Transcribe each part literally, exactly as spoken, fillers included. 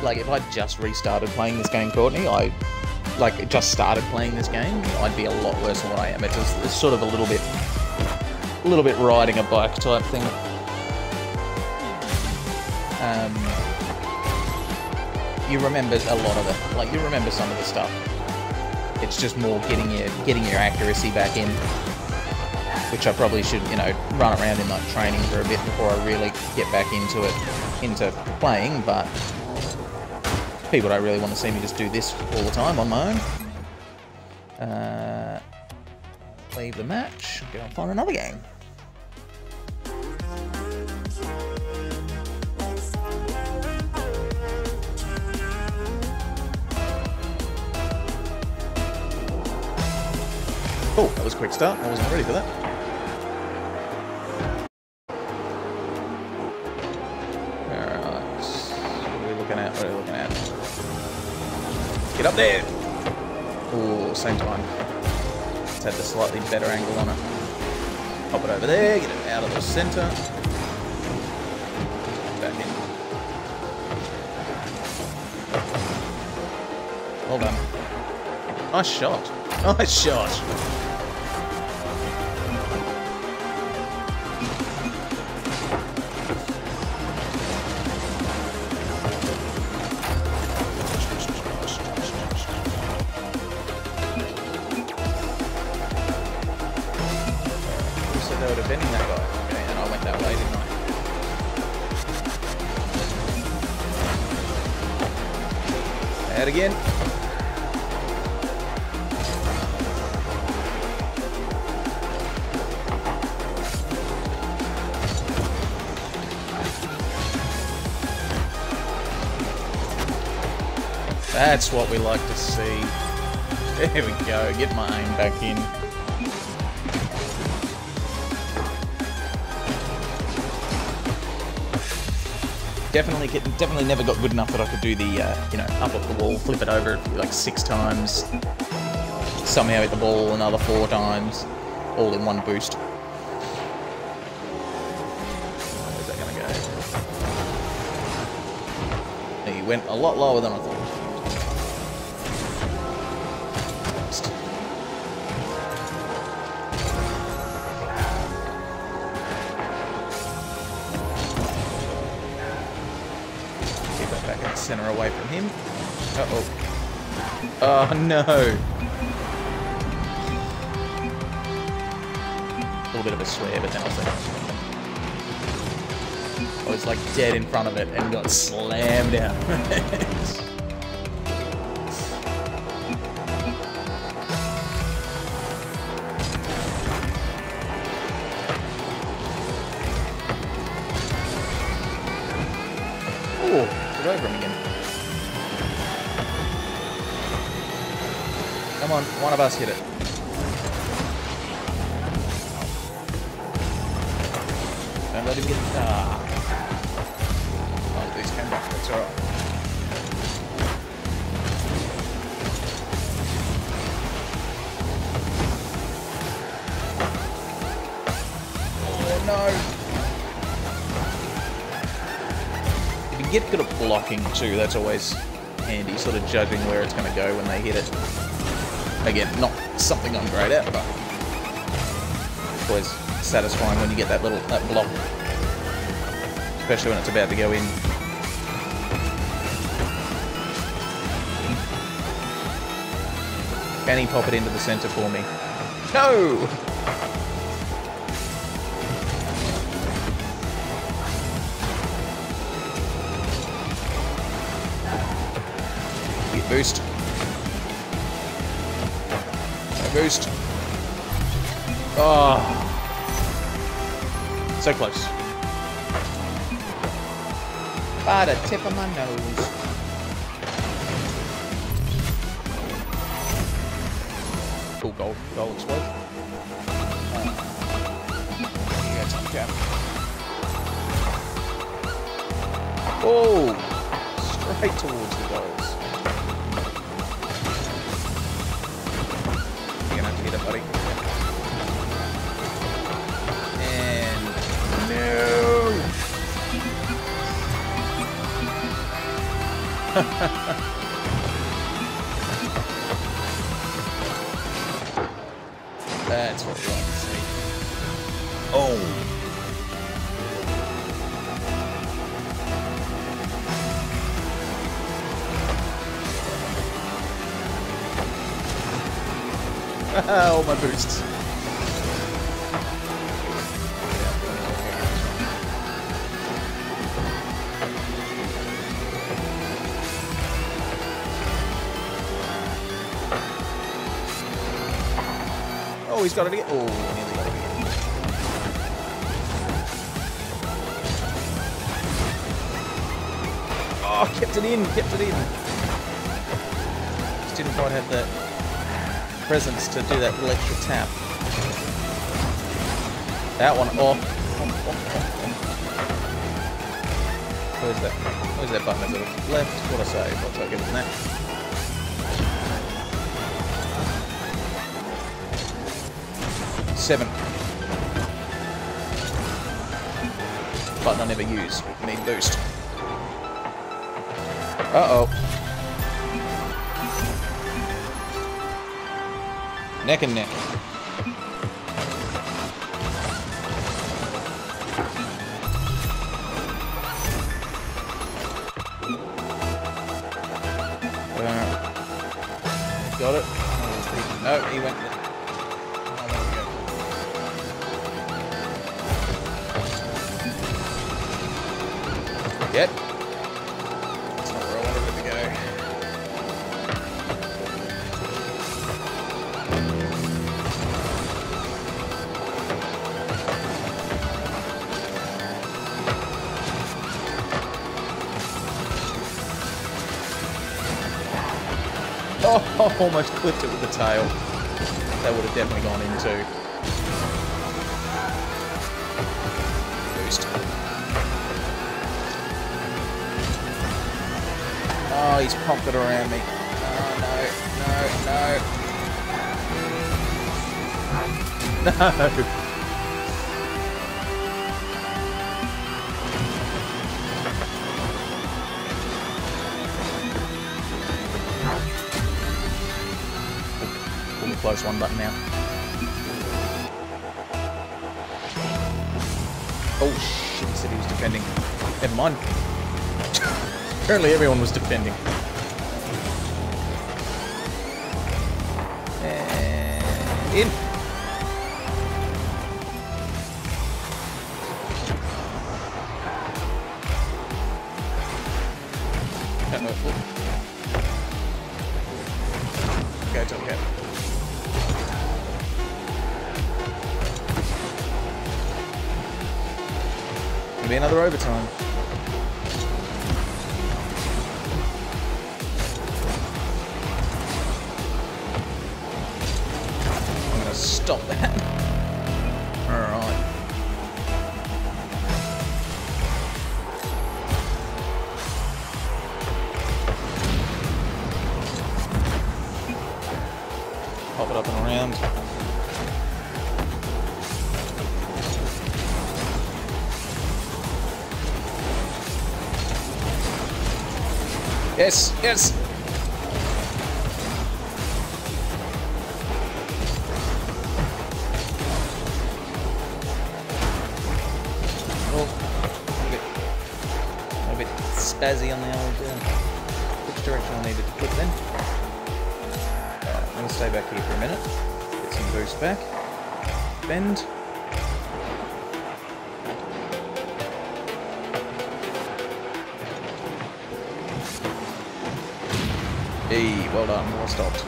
like, if I just restarted playing this game, Courtney, I, like, just started playing this game, I'd be a lot worse than what I am. It's, just, it's sort of a little bit, a little bit riding a bike type thing. Um, you remember a lot of it. Like, you remember some of the stuff. It's just more getting your, getting your accuracy back in, which I probably should, you know, run around in, like, training for a bit before I really get back into it, into playing, but people don't really want to see me just do this all the time on my own. Uh, leave the match, go and find another game. Oh, that was a quick start. I wasn't ready for that. Alright. What are we looking at? What are we looking at? Get up there! Oh, same time. Let's have the slightly better angle on it. Pop it over there, get it out of the centre. Back in. Well done. Nice shot. Nice shot. Defending that guy. Okay, and I went that way, didn't I? Out again. That's what we like to see. There we go. Get my aim back in. Definitely, get, definitely never got good enough that I could do the, uh, you know, up at the wall, flip it over like six times, somehow hit the ball another four times, all in one boost. Where's that gonna go? He went a lot lower than I thought. Center away from him. Uh-oh. Oh, no. A little bit of a swear, but then I was like... I was like dead in front of it and got slammed out. Oh, get over him again. Come on, one of us hit it. Don't let him get... Ah. Oh, these came back. That's alright. Oh, no. If you get good at blocking, too, that's always handy, sort of judging where it's going to go when they hit it. Again, not something I'm great at, but it's always satisfying when you get that little that block, especially when it's about to go in. Can he pop it into the centre for me? No! Get boost. Boost. Oh. So close. By the tip of my nose. Cool goal. Goal explosion. Uh, you got some jab. Oh! Straight towards the goals. Get it, buddy. And no. That's what we like to see. Oh! Oh, my boosts. Oh, he's got it again. Oh, nearly got it again. Oh, kept it in, kept it in. Just didn't quite have that presence to do that little extra tap. That one, oh. Where's that? Where's that button? Is it left? What I say? What's I give it that? Seven. Button I never use. I mean boost. Uh-oh. Neck and neck. Uh, got it. No, he went. Yet. That's not where I wanted it to go. Oh, almost clipped it with the tail. That would have definitely gone into. Boost. Oh, he's pumped it around me. Oh, no, no, no. No. Pull the close one button now. Oh, shit, he said he was defending. Never mind. Apparently everyone was defending. And in. Uh-oh. Okay, it's okay. It'll be another overtime. Stop that. Alright. Pop it up and around. Yes, yes. Spazzy on the old uh, which direction I needed to put then. Alright, I'm going to stay back here for a minute. Get some boost back. Bend. Hey, well done, well stopped.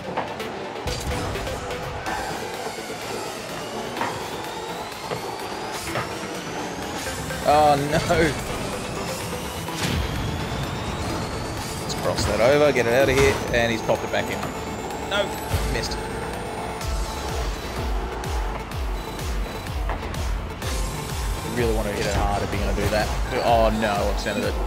Oh no! Cross that over, get it out of here, and he's popped it back in. No, missed. I really want to hit it hard if you're going to do that. Oh no, I've centered it.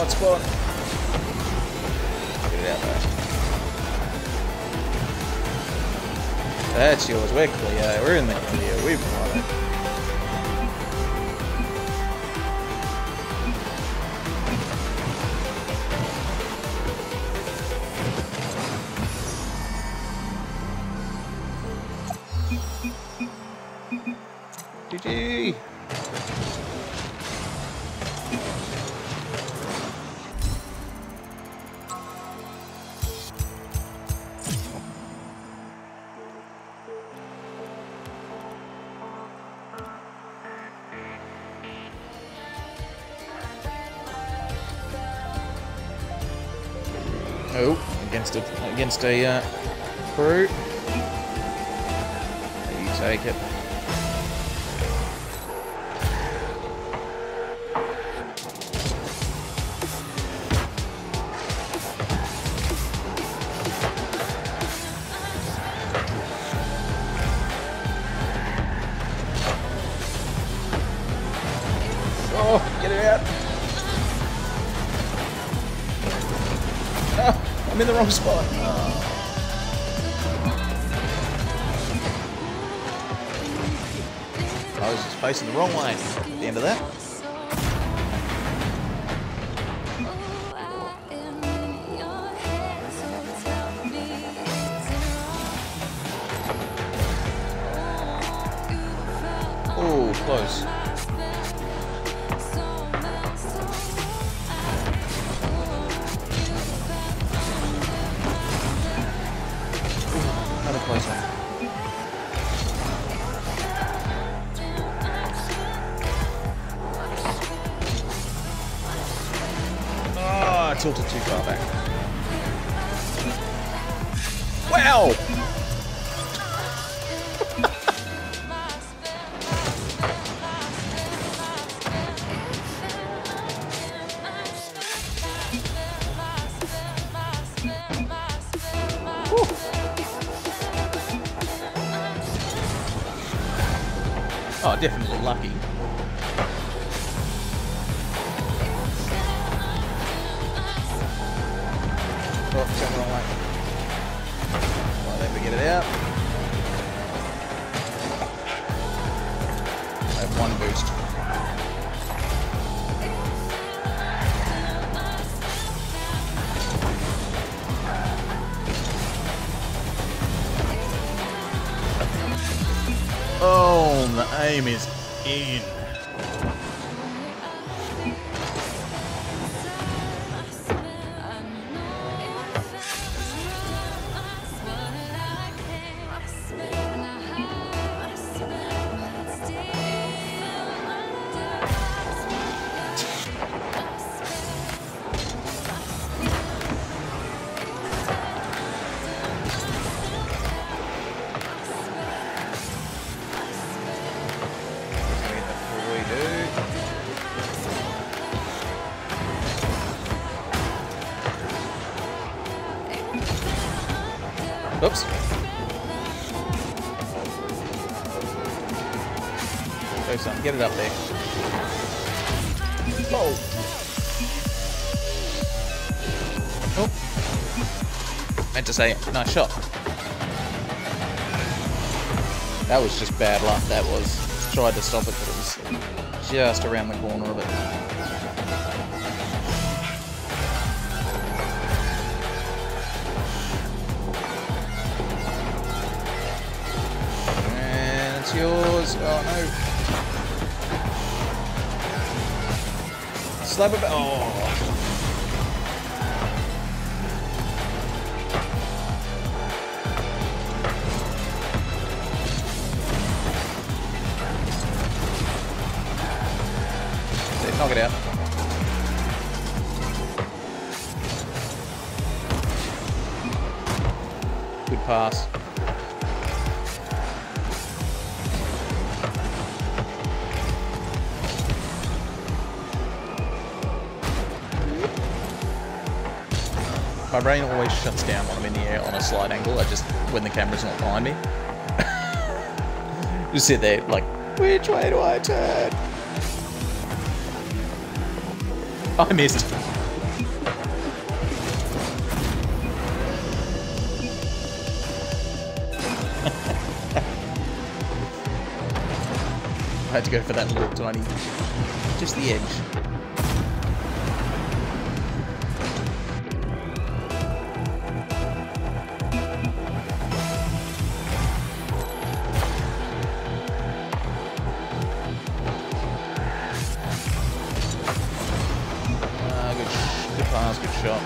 spot, spot. Get it out there. That's yours. We're clear. We're in the clear. We've won it. G G. Oh, against a against a uh, brute. You take it. Oh, get it out. Oh, I'm in the wrong spot. Oh. I was just facing the wrong way at the end of that. Oh, close. Another close one. Oh, I tilted too far back. Wow! Oh, definitely lucky. Oh, it's going the wrong way. Well, let me get it out. I have one boost. Oh, the aim is in. Oops. Go son, get it up there. Oh. Oh. Meant to say, nice shot. That was just bad luck, that was. Tried to stop it, but it was just around the corner of it. Yours. Oh no. Slab of. Oh. Knock it out. Good pass. My brain always shuts down when I'm in the air on a slight angle. I just, when the camera's not behind me. Just sit there like, which way do I turn? I missed. had to go for that little tiny, just the edge. Uh, good, sh good pass, good shot.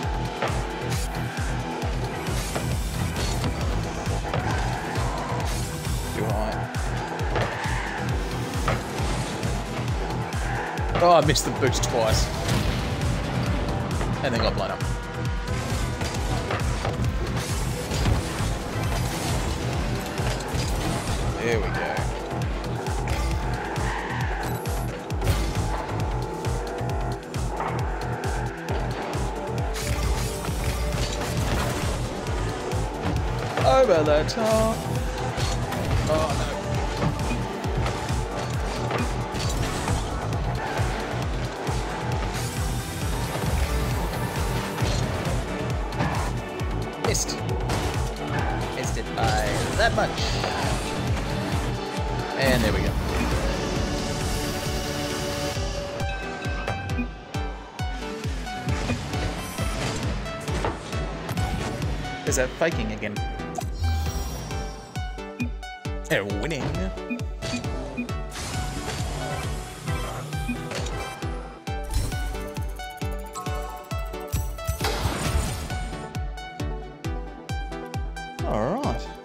Too high. Oh, I missed the boost twice. And then got blown up. There we go. Over the top. Oh no. Missed. Missed it by that much. And there we go. There's that faking again. They're winning. All right.